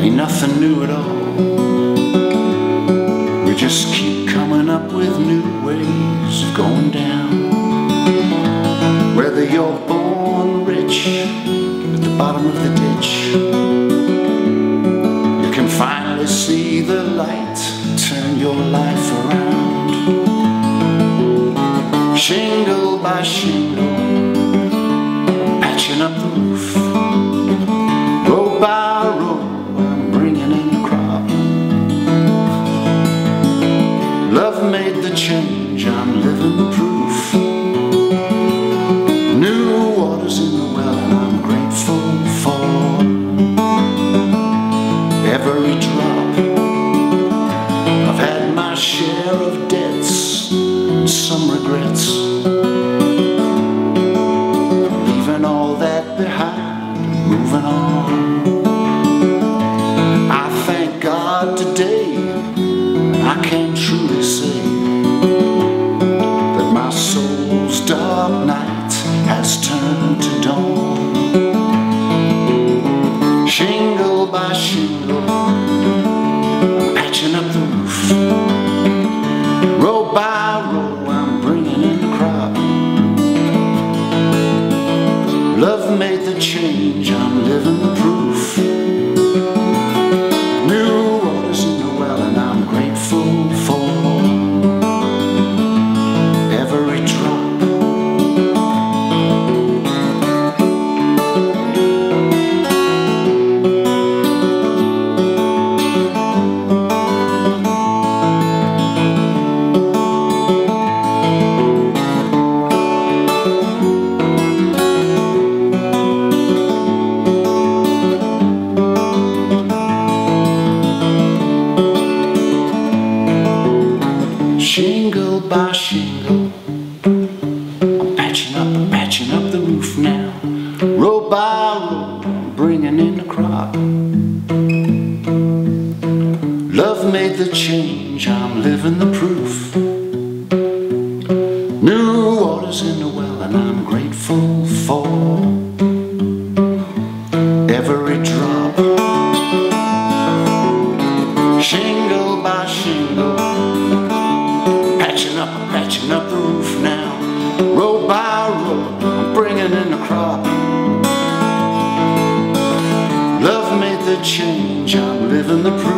ain't nothing new at all. We just keep coming up with new ways of going down. Whether you're born rich at the bottom of the ditch, you can finally see the light, turn your life around. Shingle by shingle, patching up the roof. Row by row, I'm bringing in the crop. Love made the change, I'm living the proof. New waters in the well, and I'm grateful for every drop. I've had my share of debts and some regrets, leaving all that behind, moving on. I thank God today, I can truly say that my soul's dark night has turned to dawn. Shingle by shingle, patching up the roof. Row by row, I'm bringing in the crop. Love made the change, I'm living the proof. New waters in the well, and I'm grateful for every drop. Shingle by shingle, I'm patching up the roof now. Row by row, I'm bringing in the crop. Love made the change, I'm living the proof. New waters in the well, and I'm grateful for every drop. Shingle by shingle, patching up the roof now. Row by row, I'm bringing in the crop. Love made the change, I'm living the proof.